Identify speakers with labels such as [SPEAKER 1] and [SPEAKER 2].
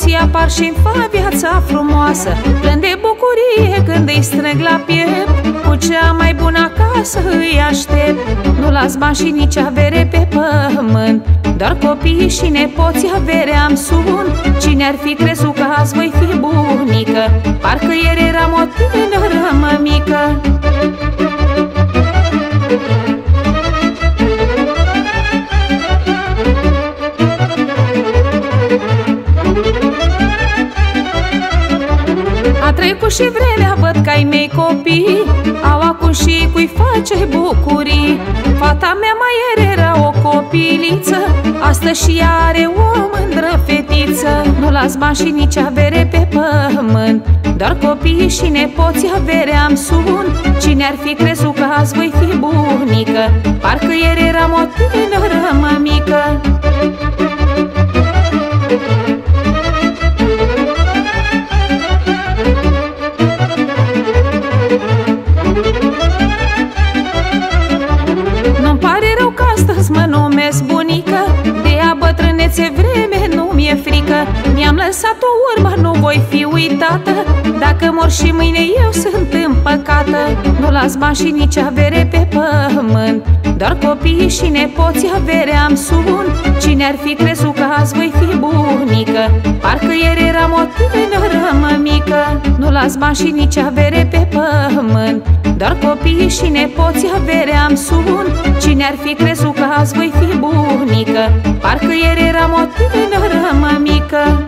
[SPEAKER 1] nepoții apar și-mi fac viața frumoasă. Plâng de bucurie când îi strâng la piept, cu cea mai bună acasă îi aștept. Nu las bani și nici avere pe pământ, doar copiii și nepoții averea am sun. Cine ar fi crezut că azi voi fi bunică, parcă ieri eram o tânără mămică. A trecut și vremea, văd că ai mei copii au acum și cui face bucurii. Fata mea mai ieri era o copiliță, astăzi și ea are o mândră fetiță. Nu las bani și nici avere pe pământ, doar copiii și nepoții averea am sun. Cine ar fi crezut că azi voi fi bunică, parcă ieri eram o tânără mămică. Nu-mi pare rău că astăzi mă numesc bunică, de a bătrânețe vreme nu mi-e frică. Mi-am lăsat o urmă, nu voi fi uitată, dacă mor și mâine eu sunt împăcată. Nu las bani și nici avere pe pământ, doar copiii și nepoții averea am sun. Cine ar fi crezut că azi voi fi bunică, parcă ieri eram o tânără mămică. Nu las bani și nici avere pe pământ, doar copiii și nepoții averea am sun. Cine ar fi crezut că azi voi fi bunică, parcă ieri eram o tânără mămică.